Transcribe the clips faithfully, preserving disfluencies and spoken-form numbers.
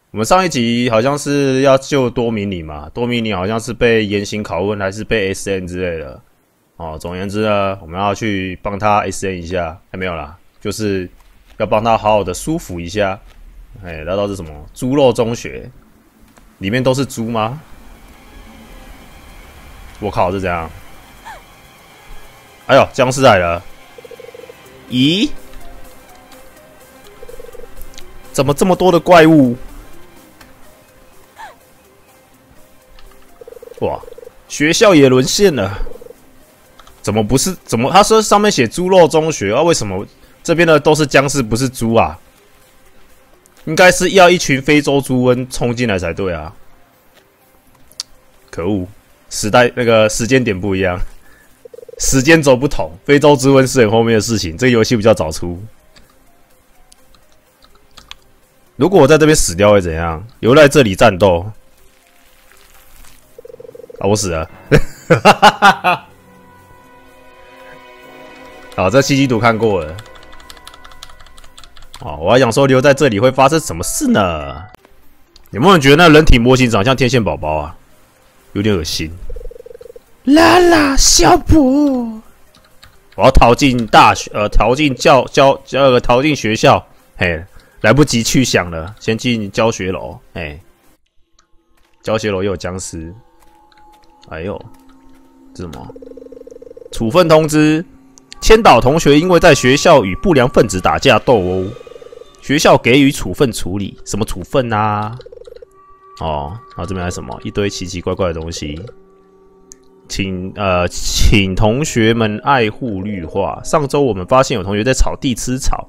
我们上一集好像是要救多米尼嘛，多米尼好像是被严刑拷问，还是被 S N 之类的。哦，总而言之呢，我们要去帮他 S N 一下，还没有啦，就是要帮他好好的舒服一下。哎，聊到是什么？猪肉中学，里面都是猪吗？我靠，是怎样？哎呦，僵尸来了！咦？怎么这么多的怪物？哇，学校也沦陷了！怎么不是？怎么他说上面写猪肉中学啊？为什么这边的都是僵尸，不是猪啊？应该是要一群非洲猪瘟冲进来才对啊！可恶，时代那个时间点不一样，时间轴不同。非洲猪瘟是很后面的事情，这个游戏比较早出。如果我在这边死掉会怎样？留在这里战斗啊！我死了。好，这七级图看过了。哦，我还想说留在这里会发生什么事呢？有没有人觉得那人体模型长像天线宝宝啊？有点恶心。啦啦，小普，我要逃进大学，呃，逃进教教呃，逃进学校。嘿，来不及去想了，先进教学楼。嘿，教学楼又有僵尸。哎呦，这什么？处分通知。千岛同学因为在学校与不良分子打架斗殴，学校给予处分处理。什么处分啊？哦，然后这边还有什么？一堆奇奇怪怪的东西。请呃，请同学们爱护绿化。上周我们发现有同学在草地吃草，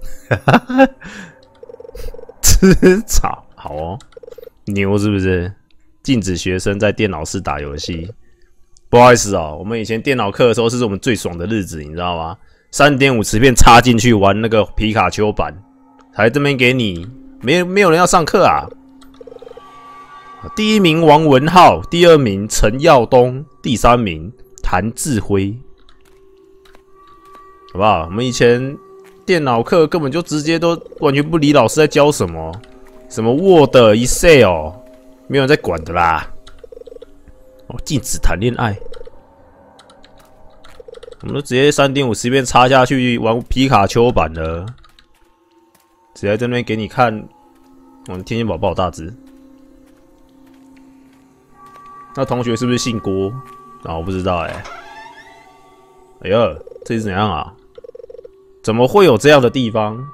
吃草，好哦，牛是不是？禁止学生在电脑室打游戏。不好意思哦，我们以前电脑课的时候是我们最爽的日子，你知道吗？ 三点五 磁片插进去玩那个皮卡丘版，还这边给你，没没有人要上课啊。第一名王文浩，第二名陈耀东，第三名谭志辉，好不好？我们以前电脑课根本就直接都完全不理老师在教什么，什么 Word、Excel， 没有人在管的啦。哦，禁止谈恋爱，我们都直接 三点五 磁片插下去玩皮卡丘版了，直接在那边给你看，我们天线宝宝大只。那同学是不是姓郭？啊，我不知道哎、欸。哎呀，这是怎样啊？怎么会有这样的地方？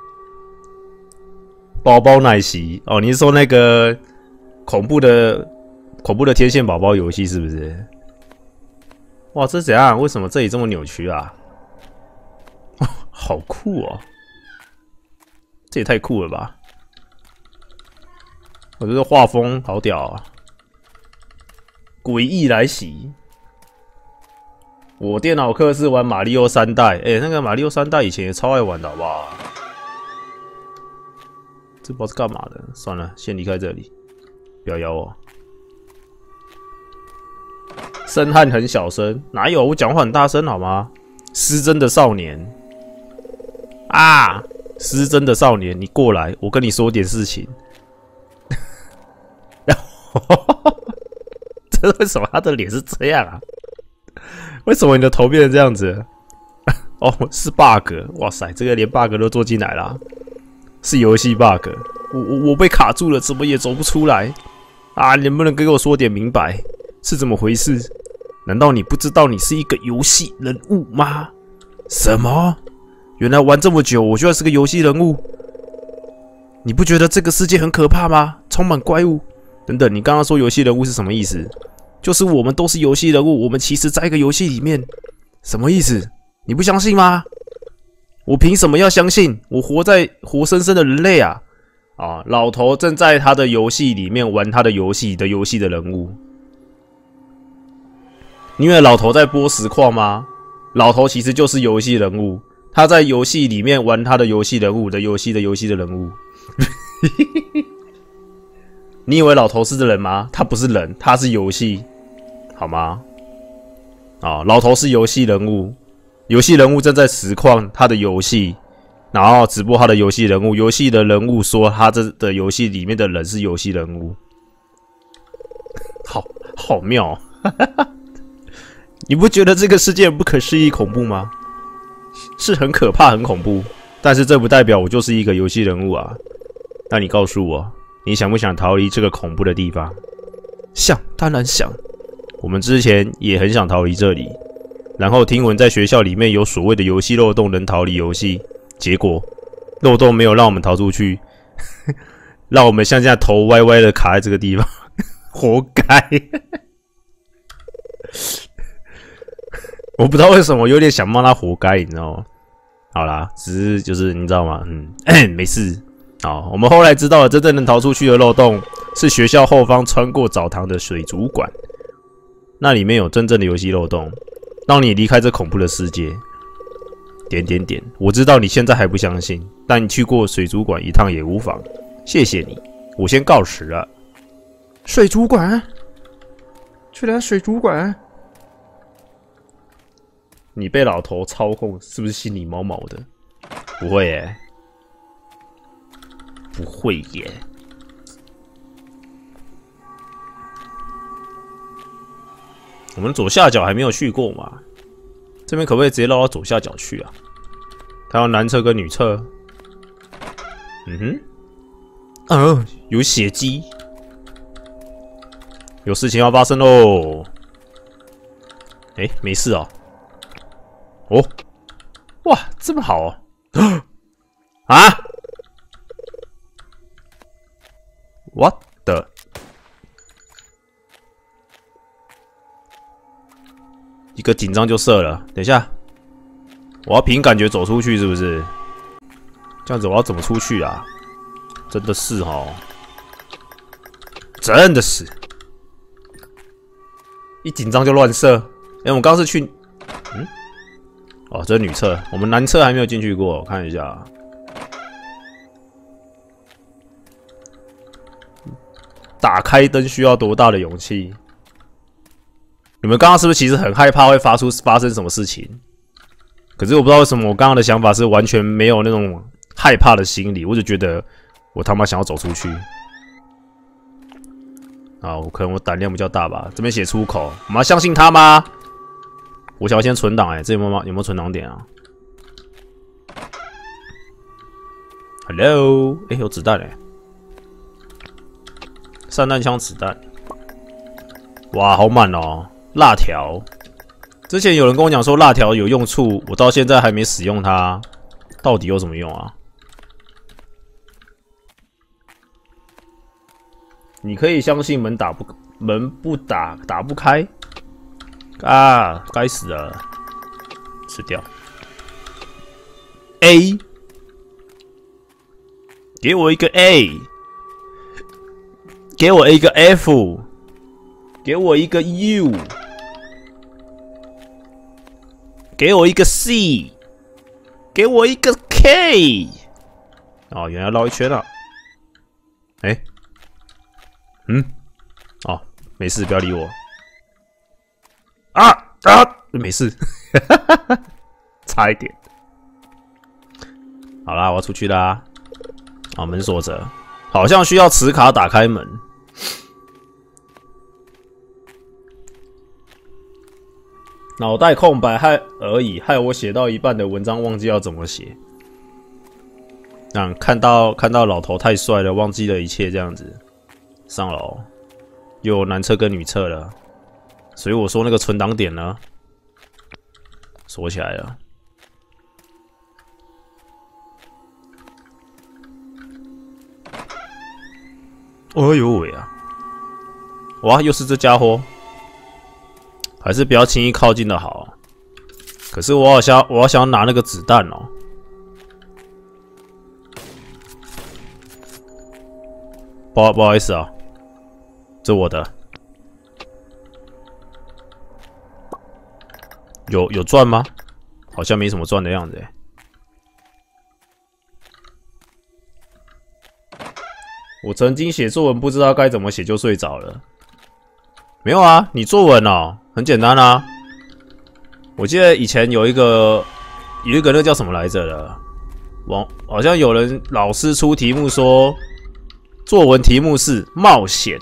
宝宝奶昔哦，你是说那个恐怖的？恐怖的天线宝宝游戏是不是？哇，这怎样？为什么这里这么扭曲啊？好酷哦！这也太酷了吧！我觉得画风好屌啊！诡异来袭！我电脑课是玩马里奥三代，哎、欸，那个马里奥三代以前也超爱玩的，好不好？这不知道是干嘛的，算了，先离开这里，不要咬我。声汉很小声，哪有？我讲话很大声好吗？失真的少年啊！失真的少年，你过来，我跟你说点事情。这为什么他的脸是这样啊？为什么你的头变成这样子？哦，是 bug！ 哇塞，这个连 bug 都做进来了，是游戏 bug！ 我我我被卡住了，怎么也走不出来啊！你能不能给我说点明白？是怎么回事？难道你不知道你是一个游戏人物吗？什么？原来玩这么久，我居然是个游戏人物？你不觉得这个世界很可怕吗？充满怪物等等。你刚刚说游戏人物是什么意思？就是我们都是游戏人物，我们其实在一个游戏里面。什么意思？你不相信吗？我凭什么要相信？我活在活生生的人类啊！啊，老头正在他的游戏里面玩他的游戏的游戏的人物。因为老头在播实况吗？老头其实就是游戏人物，他在游戏里面玩他的游戏人物的游戏的游戏的人物。你以为老头是人吗？他不是人，他是游戏，好吗？啊，老头是游戏人物，游戏人物正在实况他的游戏， 然后直播他的游戏人物，游戏的人物说他这的游戏里面的人是游戏人物，好好妙、哦，你不觉得这个世界不可思议恐怖吗？是很可怕、很恐怖，但是这不代表我就是一个游戏人物啊。那你告诉我，你想不想逃离这个恐怖的地方？想，当然想。我们之前也很想逃离这里，然后听闻在学校里面有所谓的游戏漏洞能逃离游戏，结果漏洞没有让我们逃出去，让我们像这样头歪歪的卡在这个地方，活该。我不知道为什么有点想骂他活该，你知道吗？好啦，只是就是你知道吗？嗯，没事。好，我们后来知道了，真正能逃出去的漏洞是学校后方穿过澡堂的水族馆。那里面有真正的游戏漏洞，让你离开这恐怖的世界。点点点，我知道你现在还不相信，但你去过水族馆一趟也无妨。谢谢你，我先告辞了。水族馆？去了水族馆？你被老头操控，是不是心里毛毛的？不会耶，不会耶。我们左下角还没有去过嘛？这边可不可以直接绕到左下角去啊？它有男厕跟女厕。嗯哼，呃，有血迹，有事情要发生喽。哎、欸，没事哦。哦，哇，这么好哦！啊 ？What the？ 一个紧张就射了。等一下，我要凭感觉走出去，是不是？这样子我要怎么出去啊？真的是哦，真的是，一紧张就乱射。哎、欸，我刚是去，嗯，哦，这是女厕，我们男厕还没有进去过，我看一下。打开灯需要多大的勇气？你们刚刚是不是其实很害怕会发出发生什么事情？可是我不知道为什么我刚刚的想法是完全没有那种害怕的心理，我只觉得我他妈想要走出去。啊，我可能我胆量比较大吧。这边写出口，我们要相信他吗？我想要先存档，哎，这有没有有没有存档点啊 ？Hello， 哎、欸，有子弹哎、欸，散弹枪子弹，哇，好满哦！辣条，之前有人跟我讲说辣条有用处，我到现在还没使用它，到底有什么用啊？你可以相信门打不门不打打不开啊！该死了，吃掉。A， 给我一个 A， 给我一个 F， 给我一个 U。给我一个 C， 给我一个 K。哦，原来绕一圈了。哎、欸，嗯，哦，没事，不要理我。啊啊，没事，差一点。好啦，我要出去啦。啊，门锁着，好像需要磁卡打开门。脑袋空白害而已，害我写到一半的文章忘记要怎么写。嗯，看到看到老头太帅了，忘记了一切这样子。上楼，又有男厕跟女厕了，所以我说那个存档点呢，锁起来了。哎呦喂啊！哇，又是这家伙。还是不要轻易靠近的好。可是我好想，我好想拿那个子弹哦。不不好意思啊，这我的。有有赚吗？好像没什么赚的样子哎。我曾经写作文不知道该怎么写就睡着了。没有啊，你作文哦，很简单啊。我记得以前有一个有一个那个叫什么来着的， 网好像有人老师出题目说，作文题目是冒险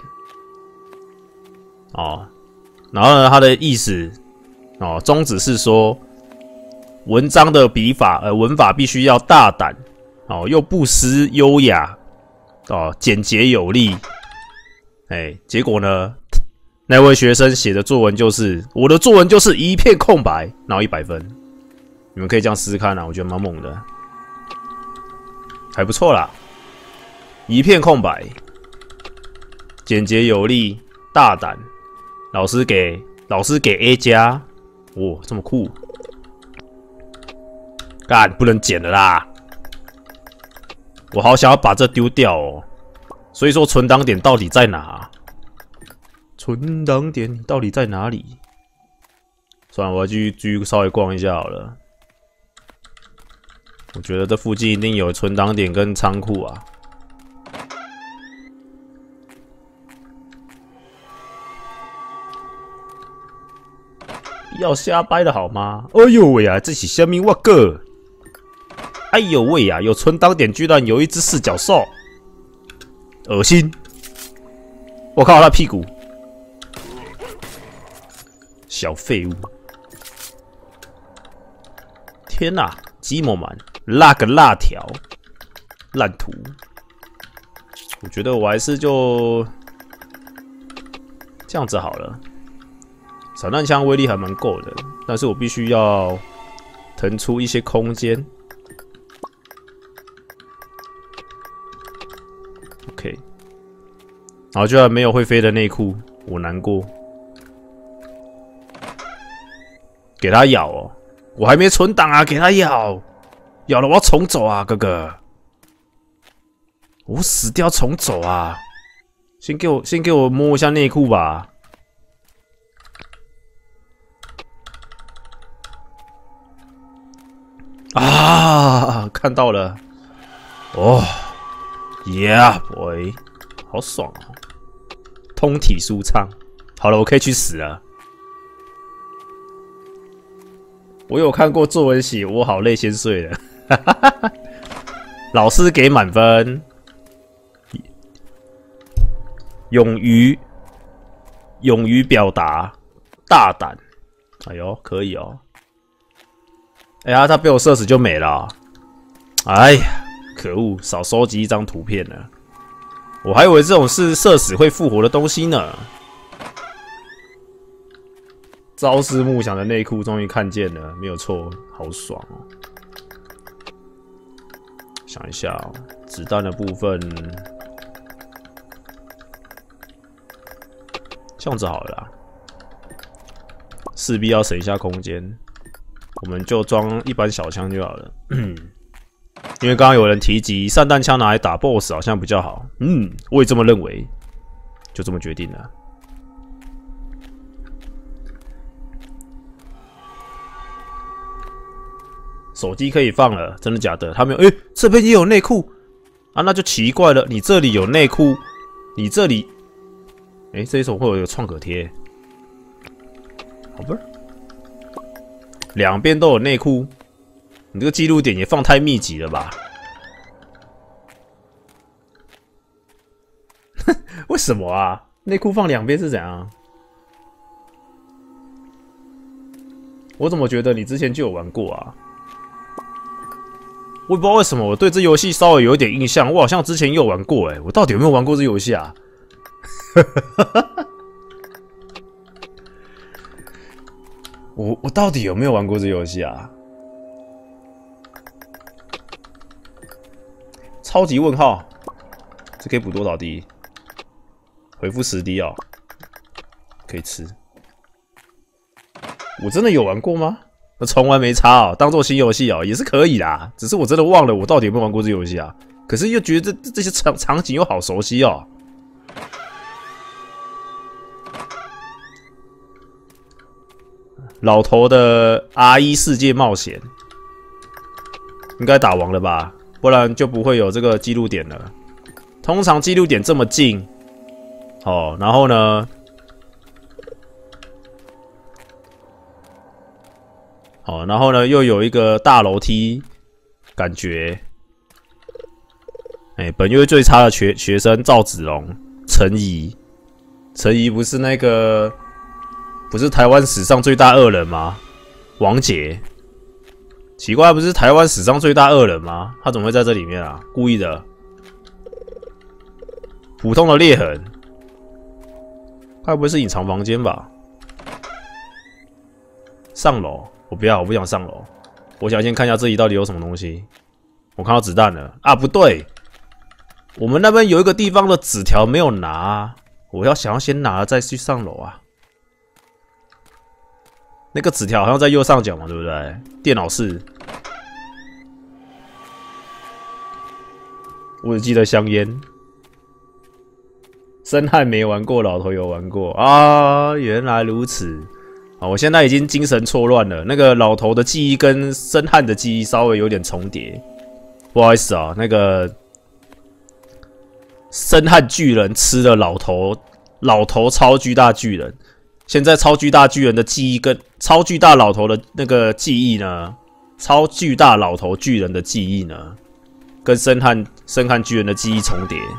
哦，然后呢，它的意思哦，宗旨是说，文章的笔法呃文法必须要大胆哦，又不失优雅哦，简洁有力。哎，结果呢，那位学生写的作文就是我的作文就是一片空白，然后一百分。你们可以这样试试看啊，我觉得蛮猛的。还不错啦，一片空白，简洁有力，大胆。老师给老师给 A 加，哇，这么酷！干，不能剪了啦！我好想要把这丢掉哦。所以说存档点到底在哪？存档点到底在哪里？算了，我要继续继续稍微逛一下好了。我觉得这附近一定有存档点跟仓库啊。不要瞎掰的好吗？哎呦喂啊，这是虾米？我个！哎呦喂啊，有存档点居然有一只四脚兽，恶心！我靠，他屁股，小废物！天哪、啊，鸡毛蛮！辣个辣条，烂图。我觉得我还是就这样子好了。散弹枪威力还蛮够的，但是我必须要腾出一些空间。OK， 然后居然没有会飞的内裤，我难过。给他咬哦，我还没存档啊，给他咬。咬了我要重走啊，哥哥！我死掉重走啊！先给我先给我摸一下内裤吧。啊，看到了！哦 ，Yeah boy， 好爽哦，通体舒畅。好了，我可以去死了。我有看过作文写我好累先睡了。老师给满分，勇于勇于表达，大胆。哎呦，可以哦。哎呀，他被我射死就没了、啊。哎呀，可恶，少收集一张图片了。我还以为这种是射死会复活的东西呢。朝思暮想的内裤终于看见了，没有错，好爽哦。想一下、哦，子弹的部分，这样子好了啦，势必要省一下空间，我们就装一般小枪就好了。因为刚刚有人提及散弹枪拿来打 B O S S 好像比较好，嗯，我也这么认为，就这么决定了。手机可以放了，真的假的？他没有，哎、欸，这边也有内裤啊，那就奇怪了。你这里有内裤，你这里，哎、欸，这一手会有一个创可贴，好吧？两边都有内裤，你这个记录点也放太密集了吧？为什么啊？内裤放两边是怎样？我怎么觉得你之前就有玩过啊？我也不知道为什么，我对这游戏稍微有一点印象，我好像之前也有玩过，哎，我到底有没有玩过这游戏啊？我我到底有没有玩过这游戏啊？超级问号，这可以补多少滴？回复十滴哦，可以吃。我真的有玩过吗？我从来没插哦，当做新游戏哦，也是可以啦。只是我真的忘了我到底有没有玩过这游戏啊？可是又觉得这这些场场景又好熟悉哦。老头的 R 一 世界冒险，应该打完了吧？不然就不会有这个记录点了。通常记录点这么近，哦，然后呢？好，然后呢，又有一个大楼梯，感觉哎、欸，本月最差的学学生赵子龙、陈怡，陈怡不是那个不是台湾史上最大恶人吗？王杰，奇怪，不是台湾史上最大恶人吗？他怎么会在这里面啊？故意的，普通的裂痕，该不会是隐藏房间吧？上楼，我不要，我不想上楼，我想先看一下这里到底有什么东西。我看到子弹了啊，不对，我们那边有一个地方的纸条没有拿、啊，我要想要先拿了再去上楼啊。那个纸条好像在右上角嘛，对不对？电脑室，我只记得香烟。深汉没玩过，老头有玩过啊，原来如此。啊，我现在已经精神错乱了。那个老头的记忆跟深汉的记忆稍微有点重叠，不好意思啊。那个深汉巨人吃了老头，老头超巨大巨人。现在超巨大巨人的记忆跟超巨大老头的那个记忆呢？超巨大老头巨人的记忆呢？跟深汉深汉巨人的记忆重叠。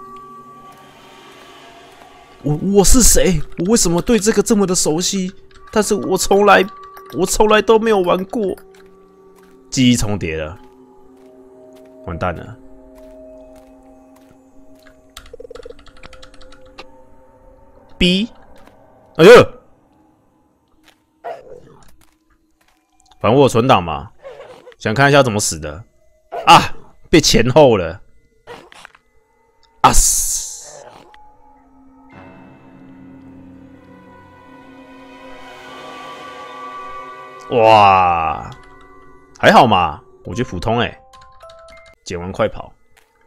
我我是谁？我为什么对这个这么的熟悉？但是我从来我从来都没有玩过。记忆重叠了，完蛋了。B。哎呦！反正我有存档嘛，想看一下怎么死的啊！被前后了啊！死！哇，还好嘛，我觉得普通哎、欸。捡完快跑，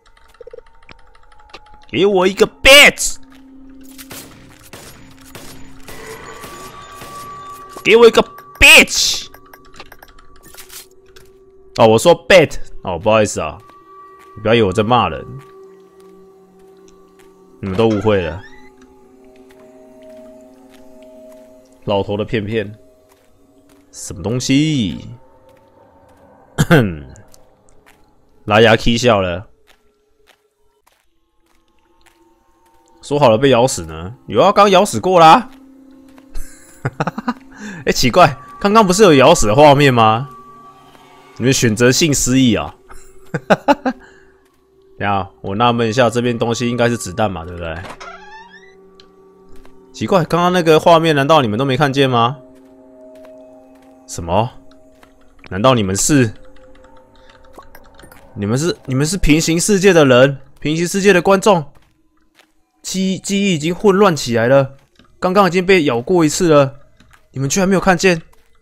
给我一个 bitch！给我一个 bitch！ 哦，我说 bet 哦，不好意思啊，你不要以为我在骂人，你们都误会了。老头的片片，什么东西？拉牙 K 笑了，说好了被咬死呢？有啊，刚咬死过啦。哎、欸，奇怪，刚刚不是有咬死的画面吗？你们选择性失忆啊！等一下，我纳闷一下，这边东西应该是子弹嘛，对不对？奇怪，刚刚那个画面难道你们都没看见吗？什么？难道你们是？你们是你们是平行世界的人，平行世界的观众？记记忆已经混乱起来了，刚刚已经被咬过一次了。你们居然没有看见？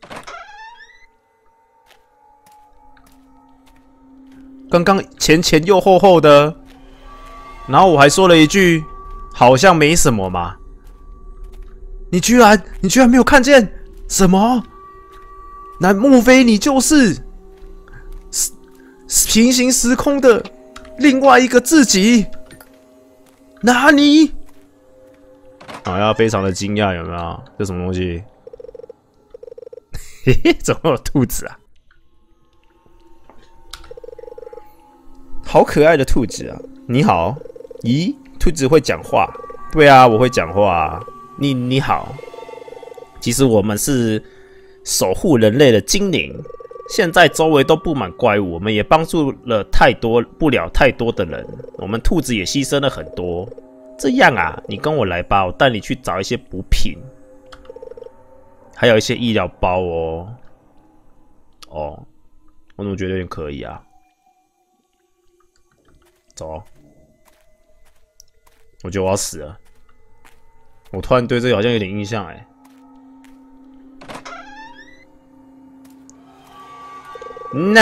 刚刚前前又后后的，然后我还说了一句，好像没什么嘛。你居然，你居然没有看见什么？那莫非你就是平行时空的另外一个自己？哪里？好像非常的惊讶，有没有？这什么东西？嘿嘿，怎么有兔子啊？好可爱的兔子啊！你好，咦，兔子会讲话？对啊，我会讲话啊。你你好，其实我们是守护人类的精灵，现在周围都布满怪物，我们也帮助了太多不了太多的人，我们兔子也牺牲了很多。这样啊，你跟我来吧，我带你去找一些补品。还有一些医疗包哦，哦，我怎么觉得有点可疑啊？走，我觉得我要死了。我突然对这个好像有点印象哎。那，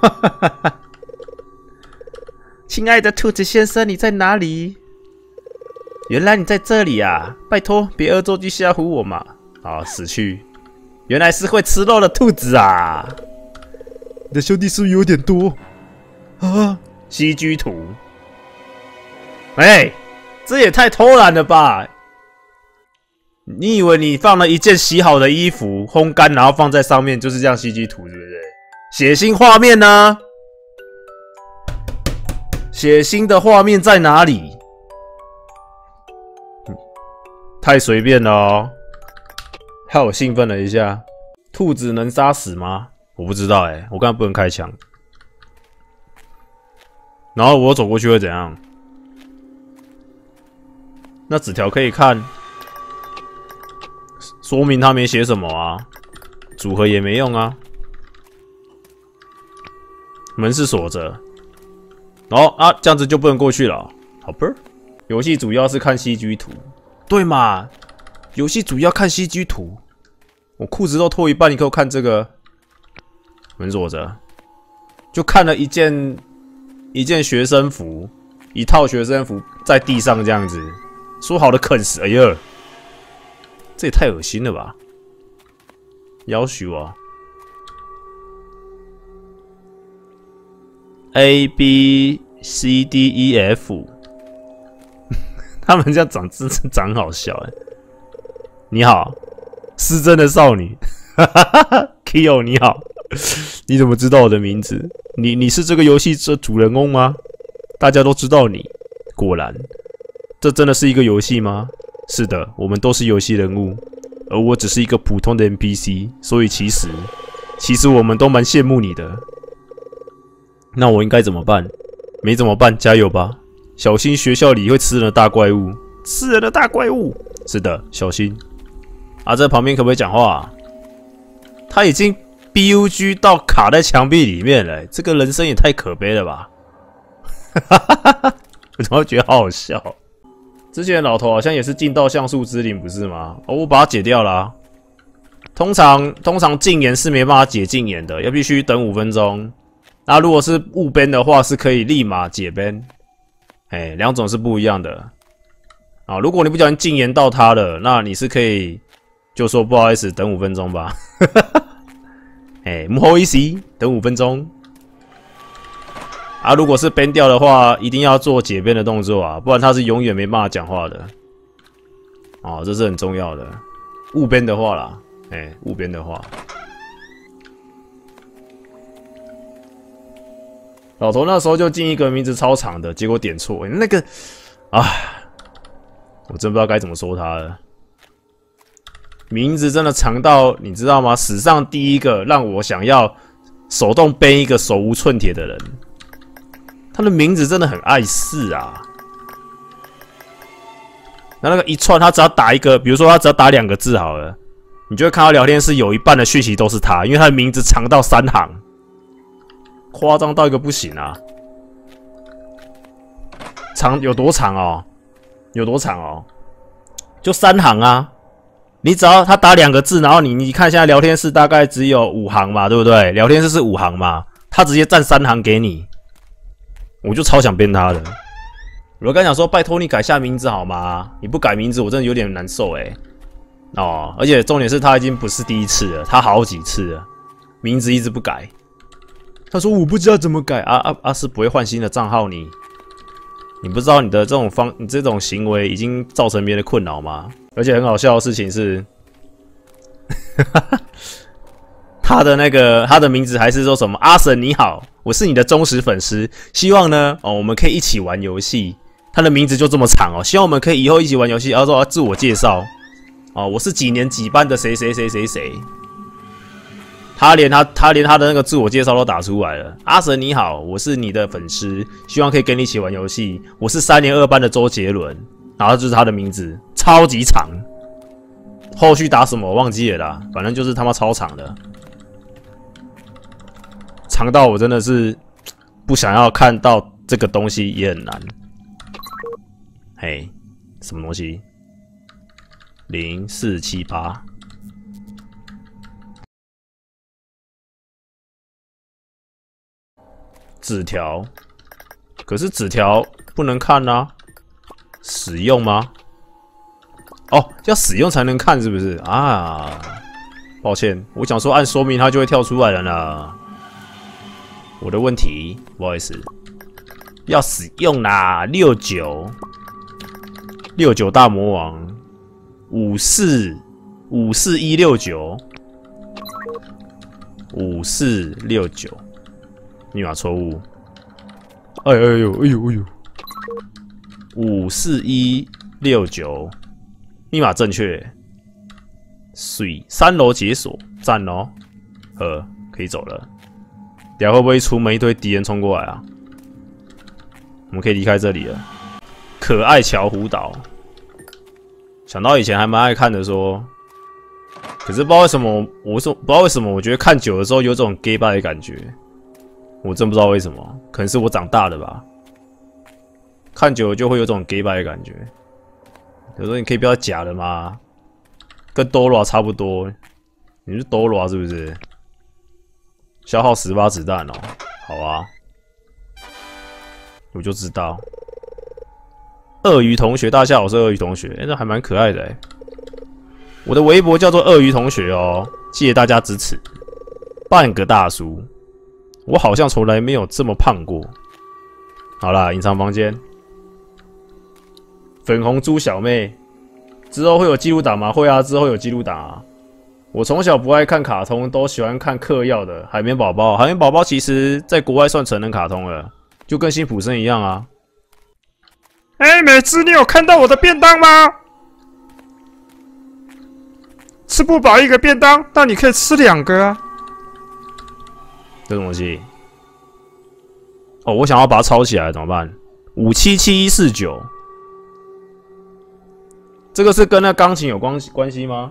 亲爱的兔子先生，你在哪里？原来你在这里啊！拜托，别恶作剧吓唬我嘛！好，死去！原来是会吃肉的兔子啊！你的兄弟是不是有点多啊？C G 图，哎、欸，这也太偷懒了吧！你以为你放了一件洗好的衣服，烘干，然后放在上面，就是这样 C G 图，是不是？血腥画面呢？ 血腥的画面在哪里？嗯、太随便了哦！害我兴奋了一下。兔子能杀死吗？我不知道哎、欸，我刚才不能开枪。然后我走过去会怎样？那纸条可以看，说明他没写什么啊，组合也没用啊。门是锁着，哦啊，这样子就不能过去了。好吧，游戏主要是看 C G 图，对嘛？游戏主要看 C G 图。我裤子都脱一半，你给我看这个。门锁着，就看了一件一件学生服，一套学生服在地上这样子，说好的啃食，哎呀，这也太恶心了吧！要求啊 ，A B C D E F， 他们这样长真是长好笑哎。你好，失真的少女，哈哈哈哈 ，Kyo 你好。你怎么知道我的名字？你你是这个游戏的主人公吗？大家都知道你。果然，这真的是一个游戏吗？是的，我们都是游戏人物，而我只是一个普通的 N P C， 所以其实，其实我们都蛮羡慕你的。那我应该怎么办？没怎么办，加油吧！小心学校里会吃人的大怪物，吃人的大怪物。是的，小心。啊，在旁边可不可以讲话啊？他已经。B U G 到卡在墙壁里面了、欸，这个人生也太可悲了吧！哈哈哈哈，我怎么觉得好好笑？之前的老头好像也是进到像素之林，不是吗？哦，我把它解掉了、啊。通常通常禁言是没办法解禁言的，要必须等五分钟。那如果是误编的话，是可以立马解编。哎，两种是不一样的。啊，如果你不小心禁言到他了，那你是可以就说不好意思，等五分钟吧。哎，不好意思，等五分钟。啊，如果是编掉的话，一定要做解编的动作啊，不然他是永远没办法讲话的。哦，这是很重要的。误编的话啦，哎，误编的话。老头那时候就进一个名字超长的，结果点错，那个啊，我真不知道该怎么说他了。名字真的长到你知道吗？史上第一个让我想要手动编一个手无寸铁的人，他的名字真的很碍事啊。那那个一串，他只要打一个，比如说他只要打两个字好了，你就会看到聊天室有一半的讯息都是他，因为他的名字长到三行，夸张到一个不行啊！长有多长哦？有多长哦？就三行啊！你只要他打两个字，然后你你看现在聊天室大概只有五行嘛，对不对？聊天室是五行嘛，他直接占三行给你，我就超想编他的。我刚讲说，拜托你改下名字好吗？你不改名字，我真的有点难受哎、欸。哦，而且重点是他已经不是第一次了，他好几次了，名字一直不改。他说我不知道怎么改啊啊啊！是不会换新的账号你？你不知道你的这种方，你这种行为已经造成别人的困扰吗？而且很好笑的事情是，他的那个他的名字还是说什么阿神你好，我是你的忠实粉丝，希望呢哦我们可以一起玩游戏。他的名字就这么长哦，希望我们可以以后一起玩游戏。然后说自我介绍哦，我是几年几班的谁谁谁谁谁。他连他他连他的那个自我介绍都打出来了。阿神你好，我是你的粉丝，希望可以跟你一起玩游戏。我是三年二班的周杰伦，然后就是他的名字，超级长。后续打什么我忘记了啦，反正就是他妈超长的，长到我真的是不想要看到这个东西也很难。嘿，什么东西？零四七八。纸条，可是纸条不能看啊？使用吗？哦，要使用才能看是不是啊？抱歉，我想说按说明它就会跳出来了呢。我的问题，不好意思，要使用啦，六九六九大魔王，五四五四一六九，五四六九。密码错误， 哎哎呦哎呦哎呦，五四一六九，密码正确。水三楼解锁，赞哦。呃，可以走了。等下会不会出门一堆敌人冲过来啊？我们可以离开这里了。可爱乔湖岛，想到以前还蛮爱看的说，可是不知道为什么，我说不知道为什么，我觉得看久了之后有种 gay bye 的感觉。我真不知道为什么，可能是我长大了吧。看久了就会有种 gay bye 的感觉。有时候你可以不要假了吗？跟 Dora 差不多，你是 Dora 是不是？消耗十发子弹哦，好啊，我就知道。鳄鱼同学，大家好，我是鳄鱼同学，哎、欸，那还蛮可爱的哎。我的微博叫做鳄鱼同学哦，谢谢大家支持。半个大叔，我好像从来没有这么胖过。好啦，隐藏房间，粉红猪小妹。之后会有记录档吗？会啊，之后有记录档啊。我从小不爱看卡通，都喜欢看嗑药的海绵宝宝。海绵宝宝其实在国外算成人卡通了，就跟辛普森一样啊。哎、欸，美姿，你有看到我的便当吗？吃不饱一个便当，那你可以吃两个啊。这东西，哦，我想要把它抄起来，怎么办？五七七一四九。这个是跟那钢琴有关关系吗？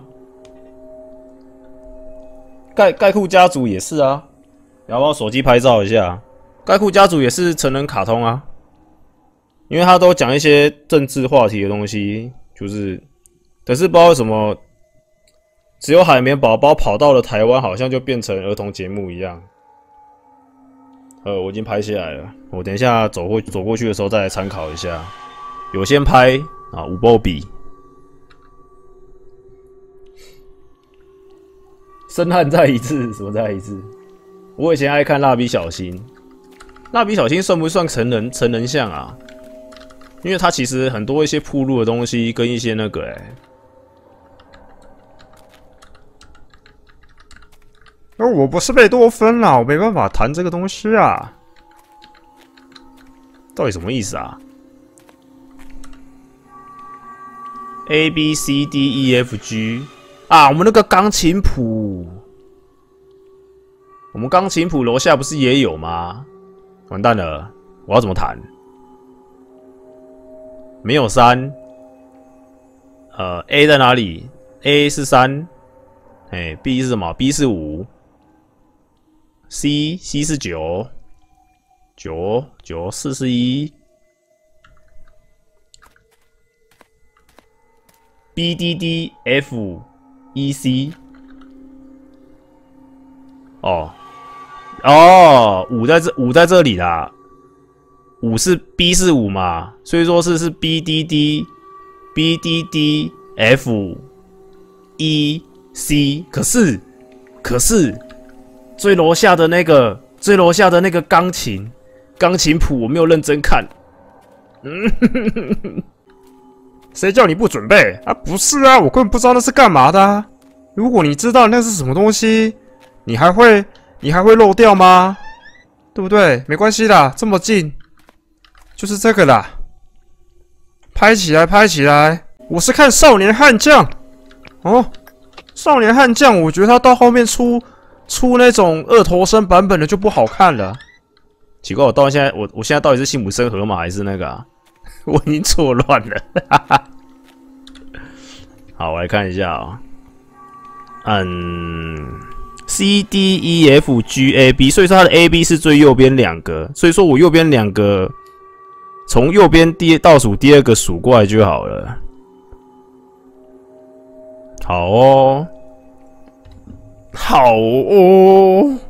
盖盖库家族也是啊，然后手机拍照一下。盖库家族也是成人卡通啊，因为他都讲一些政治话题的东西，就是，可是不知道为什么，只有海绵宝宝跑到了台湾，好像就变成儿童节目一样。呃，我已经拍下来了，我等一下走过走过去的时候再来参考一下。有先拍啊，五波比。生汉再一次，什么再一次？我以前爱看蜡笔小新，蜡笔小新算不算成人成人像啊？因为它其实很多一些铺路的东西跟一些那个、欸，哎，而我不是贝多芬啦，我没办法弹这个东西啊，到底什么意思啊 ？A B C D E F G。啊，我们那个钢琴谱，我们钢琴谱楼下不是也有吗？完蛋了，我要怎么弹？没有三，呃 ，A 在哪里 ？A 是三，哎 ，B 是什么 ？B 是五 ，C C 是九，九九四是一。B D D F。E C 哦哦，五在这五在这里啦，五是 B 是五嘛，所以说是是 B D D B D D F E C， 可是可是最楼下的那个最楼下的那个钢琴钢琴谱我没有认真看，嗯。谁叫你不准备啊？不是啊，我根本不知道那是干嘛的啊！如果你知道那是什么东西，你还会你还会漏掉吗？对不对？没关系啦，这么近，就是这个啦。拍起来，拍起来！我是看少年悍将哦，少年悍将，我觉得他到后面出出那种二头身版本的就不好看了。奇怪，我到现在我我现在到底是辛普森河马还是那个啊？我已经错乱了，哈哈。好，我来看一下啊、哦，嗯 ，C D E F G A B， 所以说它的 A B 是最右边两个，所以说我右边两个从右边第倒数第二个数过来就好了。好哦，好哦，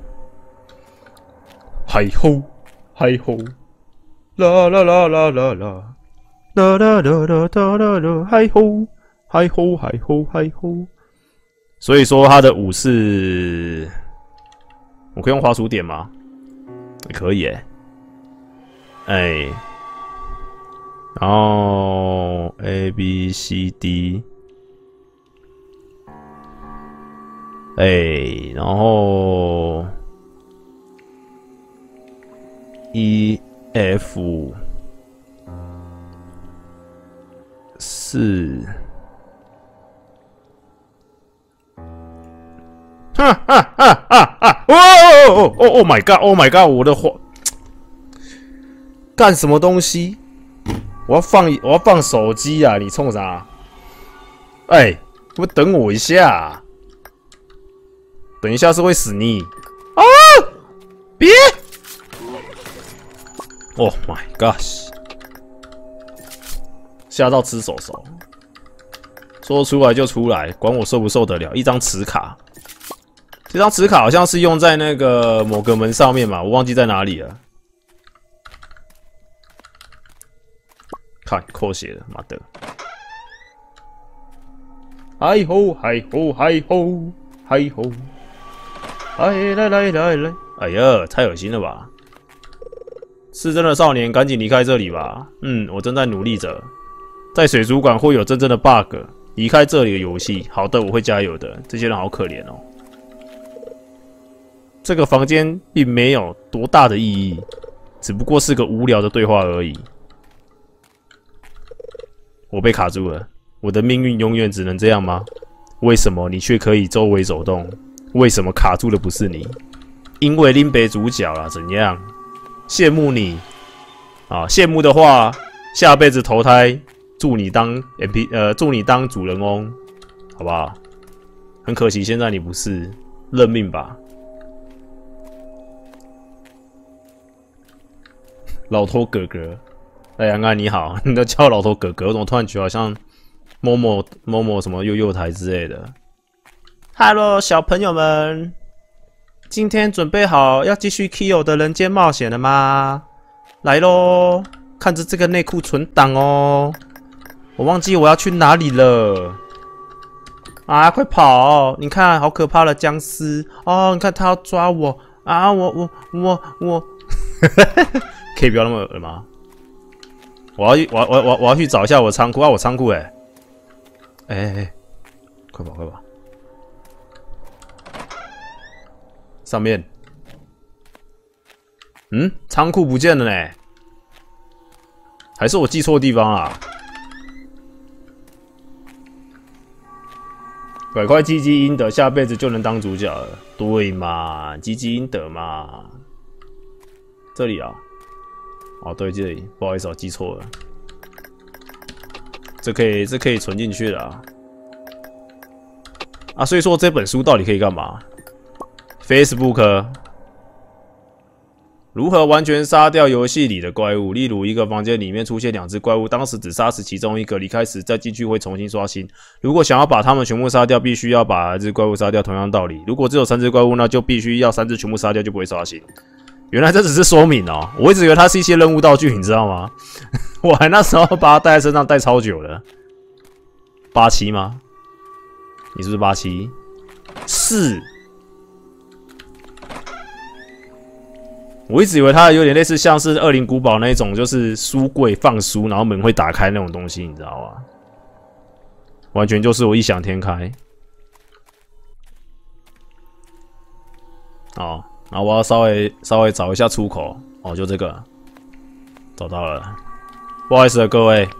嗨吼，嗨吼，啦啦啦啦啦啦。啦啦啦啦啦啦啦，嗨吼，嗨吼，嗨吼，嗨吼。所以说它的五是，我可以用滑鼠点吗？也可以诶。哎，然后 A B C D， 哎，然后 E F 四，哈哈哈哈哈！哦哦哦 ！Oh my god! Oh my god! 我的话，干什么东西？我要放我要放手机啊！你冲啥？哎、欸，不等我一下、啊，等一下是会死你啊！别 ！Oh my gosh！ 吓到吃手手，说出来就出来，管我受不受得了？一张磁卡，这张磁卡好像是用在那个某个门上面嘛，我忘记在哪里了。看扣血了，妈的！嗨吼嗨吼嗨吼嗨吼！哎来来来来！哎呀，太恶心了吧！是真的少年，赶紧离开这里吧。嗯，我正在努力着。在水族馆会有真正的 bug， 离开这里的游戏。好的，我会加油的。这些人好可怜哦。这个房间并没有多大的意义，只不过是个无聊的对话而已。我被卡住了，我的命运永远只能这样吗？为什么你却可以周围走动？为什么卡住的不是你？因为林北主角啦，怎样？羡慕你啊！羡慕的话，下辈子投胎。祝你当 M P 呃，祝你当主人翁，好不好？很可惜，现在你不是，认命吧。老头哥哥，哎呀，安你好，你都叫老头哥哥，我怎么突然觉得好像某某某某什么幼幼台之类的 ？Hello， 小朋友们，今天准备好要继续 Kyo 的人间冒险了吗？来咯，看着这个内裤存档哦。我忘记我要去哪里了啊！快跑！你看，好可怕的僵尸哦！你看他要抓我啊！我我我我，可以不要那么恶吗？我要我我我我要去找一下我仓库啊！我仓库哎哎哎，快跑快跑！上面，嗯，仓库不见了呢，还是我记错地方啊？赶快积积阴德，下辈子就能当主角了。对嘛，积积阴德嘛。这里啊，哦对，这里，不好意思，我记错了。这可以，这可以存进去的啊。啊，所以说这本书到底可以干嘛 ？Facebook 如何完全杀掉游戏里的怪物？例如，一个房间里面出现两只怪物，当时只杀死其中一个，离开时再进去会重新刷新。如果想要把它们全部杀掉，必须要把一只怪物杀掉。同样道理，如果只有三只怪物，那就必须要三只全部杀掉，就不会刷新。原来这只是说明哦，我一直以为它是一些任务道具，你知道吗？我还那时候把它带在身上带超久了。八七吗？你是不是八七？是。我一直以为它有点类似像是恶灵古堡那一种，就是书柜放书，然后门会打开那种东西，你知道吗？完全就是我异想天开。哦，然后我要稍微稍微找一下出口，哦，就这个，找到了。不好意思了，各位，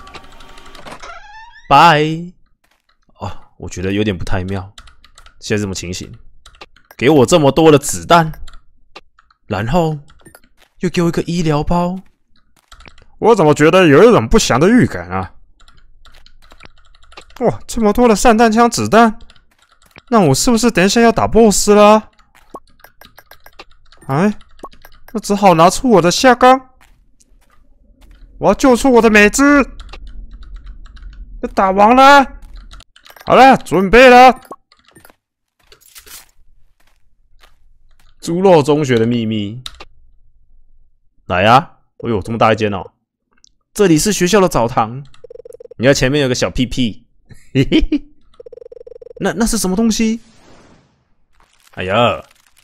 拜。哦，我觉得有点不太妙，现在这么情形，给我这么多的子弹。然后又给我一个医疗包，我怎么觉得有一种不祥的预感啊？哇，这么多的散弹枪子弹，那我是不是等一下要打 boss 啦？哎，那只好拿出我的下岗，我要救出我的美姿。要打完了，好了，准备了。猪肉中学的秘密，来呀、啊！哎呦，这么大一间哦！这里是学校的澡堂，你看前面有个小屁屁，嘿嘿嘿，那那是什么东西？哎呀，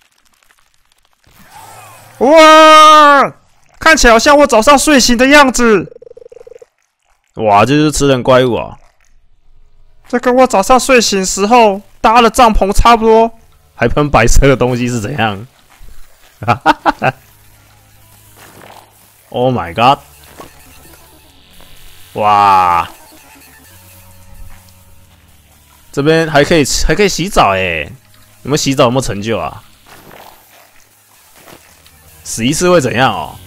哇，看起来好像我早上睡醒的样子。哇，这就是吃人怪物啊！这跟我早上睡醒时候搭的帐篷差不多。还喷白色的东西是怎样？ ！Oh my god！ 哇，这边还可以还可以洗澡哎！有没有洗澡？有没有成就啊？死一次会怎样哦？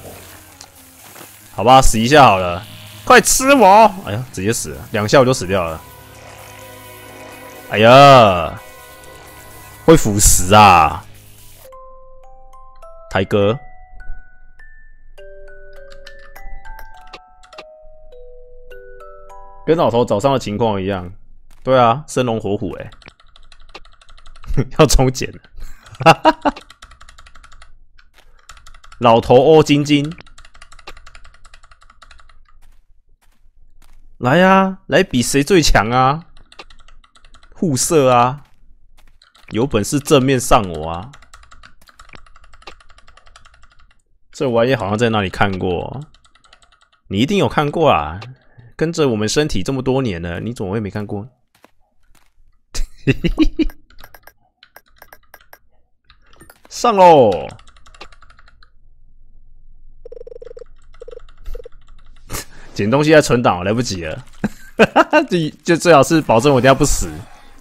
好吧，死一下好了。快吃我！哎呀，直接死了，两下我就死掉了。哎呀，会腐蚀啊！台哥，跟老头早上的情况一样。对啊，生龙活虎哎、欸，要冲检。老头欧晶晶。来呀、啊，来比谁最强啊！互射啊，有本事正面上我啊！这玩意好像在哪里看过，你一定有看过啊！跟着我们身体这么多年了，你怎么会没看过？上喽！捡东西在存档，来不及了。就就最好是保证我等下不死。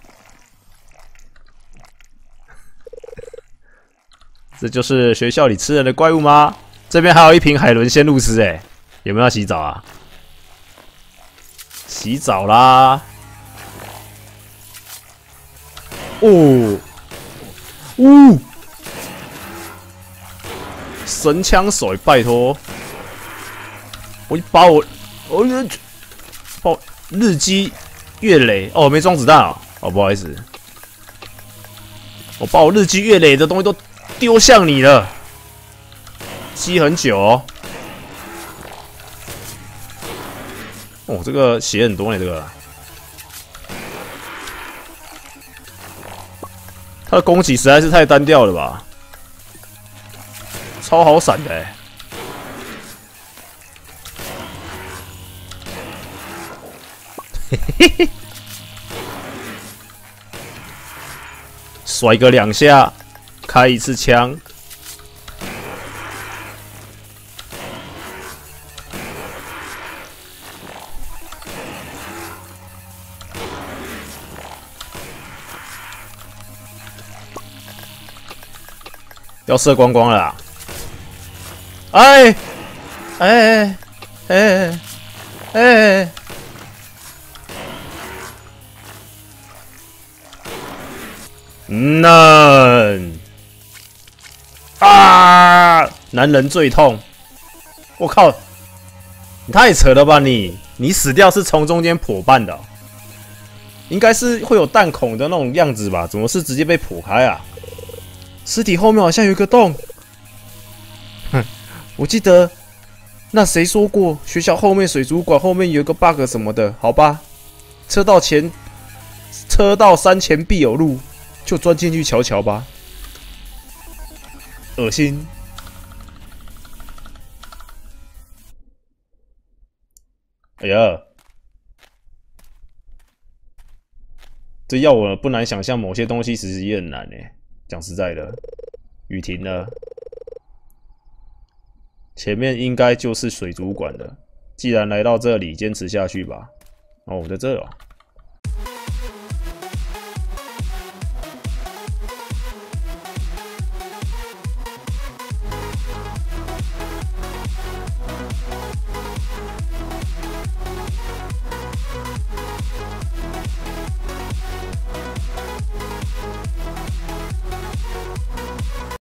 这就是学校里吃人的怪物吗？这边还有一瓶海伦鲜露丝，哎，有没有要洗澡啊？洗澡啦！哦，呜、哦，神枪手，拜托！我把我，我把日积月累，哦，没装子弹啊、哦，哦，不好意思，我把我日积月累的东西都丢向你了，积很久哦。哦，这个血很多呢，这个。他的攻击实在是太单调了吧，超好闪的哎。嘿嘿嘿，甩个两下，开一次枪。要射光光了啦！哎哎哎哎！嫩啊！男人最痛！我靠！你太扯了吧你！你死掉是从中间破半的、哦，应该是会有弹孔的那种样子吧？怎么是直接被破开啊？尸体后面好像有一个洞。哼，我记得那谁说过，学校后面水族馆后面有一个 bug 什么的？好吧，车道前，车道山前必有路，就钻进去瞧瞧吧。恶心！哎呀，这要我不难想象，某些东西其实也很难哎。讲实在的，雨停了，前面应该就是水族馆了。既然来到这里，坚持下去吧。哦，我在这哦。